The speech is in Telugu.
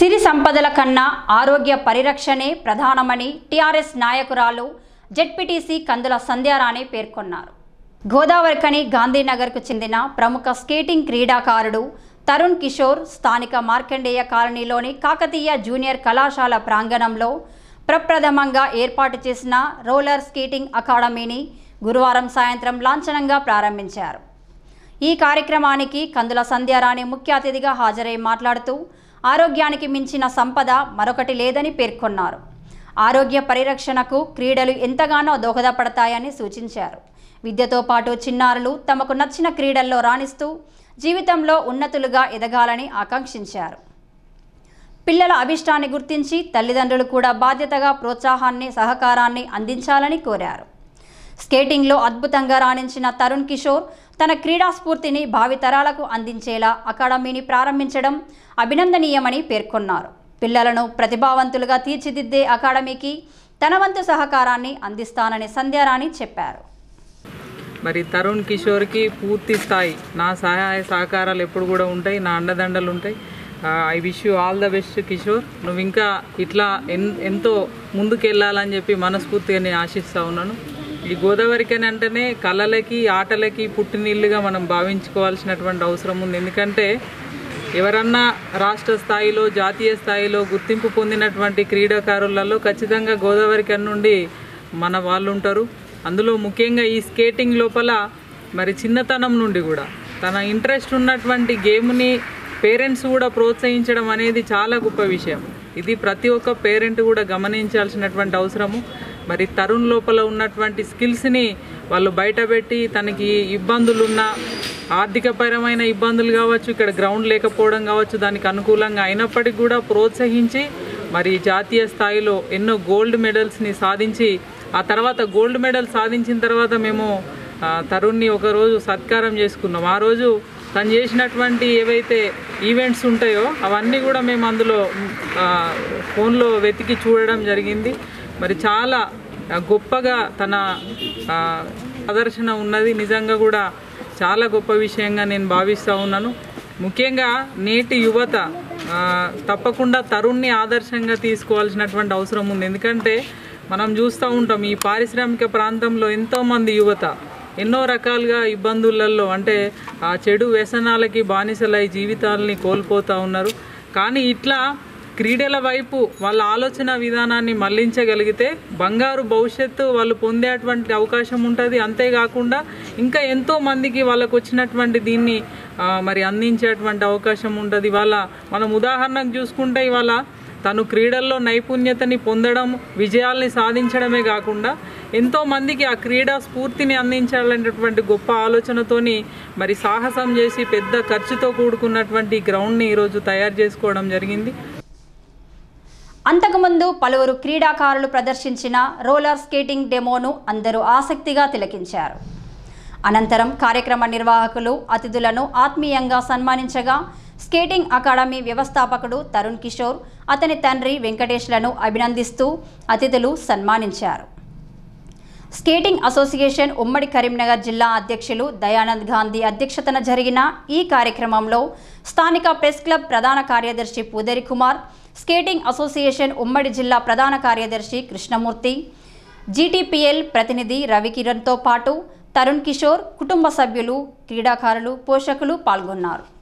సిరి సంపదల కన్నా ఆరోగ్య పరిరక్షణే ప్రధానమని టీఆర్ఎస్ నాయకురాలు జెడ్పీటీసీ కందుల సంధ్యారాణి పేర్కొన్నారు. గోదావరికని గాంధీనగర్కు చెందిన ప్రముఖ స్కేటింగ్ క్రీడాకారుడు తరుణ్ కిషోర్ స్థానిక మార్కండేయ కాలనీలోని కాకతీయ జూనియర్ కళాశాల ప్రాంగణంలో ప్రప్రథమంగా ఏర్పాటు చేసిన రోలర్ స్కేటింగ్ అకాడమీని గురువారం సాయంత్రం లాంఛనంగా ప్రారంభించారు. ఈ కార్యక్రమానికి కందుల సంధ్యారాణి ముఖ్య అతిథిగా హాజరై మాట్లాడుతూ ఆరోగ్యానికి మించిన సంపద మరొకటి లేదని పేర్కొన్నారు. ఆరోగ్య పరిరక్షణకు క్రీడలు ఎంతగానో దోహదపడతాయని సూచించారు. విద్యతో పాటు చిన్నారులు తమకు నచ్చిన క్రీడల్లో రాణిస్తూ జీవితంలో ఉన్నతులుగా ఎదగాలని ఆకాంక్షించారు. పిల్లల అభిష్టాన్ని గుర్తించి తల్లిదండ్రులు కూడా బాధ్యతగా ప్రోత్సాహాన్ని సహకారాన్ని అందించాలని కోరారు. స్కేటింగ్లో అద్భుతంగా రాణించిన తరుణ్ కిషోర్ తన క్రీడా స్ఫూర్తిని భావితరాలకు అందించేలా అకాడమీని ప్రారంభించడం అభినందనీయమని పేర్కొన్నారు. పిల్లలను ప్రతిభావంతులుగా తీర్చిదిద్దే అకాడమీకి తన వంతు సహకారాన్ని అందిస్తానని సంధ్యారాణి చెప్పారు. మరి తరుణ్ కిషోర్కి పూర్తి స్థాయి నా సహాయ సహకారాలు ఎప్పుడు కూడా ఉంటాయి, నా అండదండలు ఉంటాయి. I wish you all the best Kishore. నువ్వు ఇంకా ఇట్లా ఎంతో ముందుకెళ్ళాలని చెప్పి మనస్ఫూర్తిగా నేను ఆశిస్తూ ఉన్నాను. ఈ గోదావరికని అంటేనే కళలకి ఆటలకి పుట్టినీళ్ళుగా మనం భావించుకోవాల్సినటువంటి అవసరం ఉంది. ఎందుకంటే ఎవరన్నా రాష్ట్ర స్థాయిలో జాతీయ స్థాయిలో గుర్తింపు పొందినటువంటి క్రీడాకారులలో ఖచ్చితంగా గోదావరికని నుండి మన వాళ్ళు ఉంటారు. అందులో ముఖ్యంగా ఈ స్కేటింగ్ లోపల మరి చిన్నతనం నుండి కూడా తన ఇంట్రెస్ట్ ఉన్నటువంటి గేమ్ని పేరెంట్స్ కూడా ప్రోత్సహించడం అనేది చాలా గొప్ప విషయం. ఇది ప్రతి ఒక్క పేరెంట్ కూడా గమనించాల్సినటువంటి అవసరము. మరి తరుణ్ లోపల ఉన్నటువంటి స్కిల్స్ని వాళ్ళు బయటపెట్టి తనకి ఇబ్బందులున్న ఆర్థికపరమైన ఇబ్బందులు కావచ్చు, ఇక్కడ గ్రౌండ్ లేకపోవడం కావచ్చు, దానికి అనుకూలంగా అయినప్పటికీ కూడా ప్రోత్సహించి మరి జాతీయ స్థాయిలో ఎన్నో గోల్డ్ మెడల్స్ని సాధించి ఆ తర్వాత గోల్డ్ మెడల్ సాధించిన తర్వాత మేము తరుణ్ని ఒకరోజు సత్కారం చేసుకున్నాం. ఆ రోజు తను చేసినటువంటి ఏవైతే ఈవెంట్స్ ఉంటాయో అవన్నీ కూడా మేము అందులో ఫోన్లో వెతికి చూడడం జరిగింది. మరి చాలా గొప్పగా తన ప్రదర్శన ఉన్నది. నిజంగా కూడా చాలా గొప్ప విషయంగా నేను భావిస్తూ ఉన్నాను. ముఖ్యంగా నేటి యువత తప్పకుండా తరుణ్ని ఆదర్శంగా తీసుకోవాల్సినటువంటి అవసరం ఉంది. ఎందుకంటే మనం చూస్తూ ఉంటాం ఈ పారిశ్రామిక ప్రాంతంలో ఎంతోమంది యువత ఎన్నో రకాలుగా ఇబ్బందులలో అంటే ఆ చెడు వ్యసనాలకి బానిసలై జీవితాలని కోల్పోతూ ఉన్నారు. కానీ ఇట్లా క్రీడల వైపు వాళ్ళ ఆలోచన విధానాన్ని మళ్లించగలిగితే బంగారు భవిష్యత్తు వాళ్ళు పొందేటువంటి అవకాశం ఉంటుంది. అంతేకాకుండా ఇంకా ఎంతోమందికి వాళ్ళకు వచ్చినటువంటి దీన్ని మరి అందించేటువంటి అవకాశం ఉంటుంది. ఇవాళ మనం ఉదాహరణకు చూసుకుంటే ఇవాళ తను క్రీడల్లో నైపుణ్యతని పొందడం, విజయాల్ని సాధించడమే కాకుండా ఎంతోమందికి ఆ క్రీడా స్ఫూర్తిని అందించాలనేటువంటి గొప్ప ఆలోచనతోని మరి సాహసం చేసి పెద్ద ఖర్చుతో కూడుకున్నటువంటి గ్రౌండ్ని ఈరోజు తయారు చేసుకోవడం జరిగింది. అంతకుముందు పలువురు క్రీడాకారులు ప్రదర్శించిన రోలర్ స్కేటింగ్ డెమోను అందరూ ఆసక్తిగా తిలకించారు. అనంతరం కార్యక్రమ నిర్వాహకులు అతిథులను ఆత్మీయంగా సన్మానించగా స్కేటింగ్ అకాడమీ వ్యవస్థాపకుడు తరుణ్ కిషోర్, అతని తండ్రి వెంకటేష్లను అభినందిస్తూ అతిథులు సన్మానించారు. స్కేటింగ్ అసోసియేషన్ ఉమ్మడి కరీంనగర్ జిల్లా అధ్యక్షులు దయానంద్ గాంధీ అధ్యక్షతన జరిగిన ఈ కార్యక్రమంలో స్థానిక ప్రెస్ క్లబ్ ప్రధాన కార్యదర్శి పూదరి కుమార్, స్కేటింగ్ అసోసియేషన్ ఉమ్మడి జిల్లా ప్రధాన కార్యదర్శి కృష్ణమూర్తి, జీటీపీఎల్ ప్రతినిధి రవికిరణ్తో పాటు తరుణ్ కిషోర్ కుటుంబ సభ్యులు, క్రీడాకారులు, పోషకులు పాల్గొన్నారు.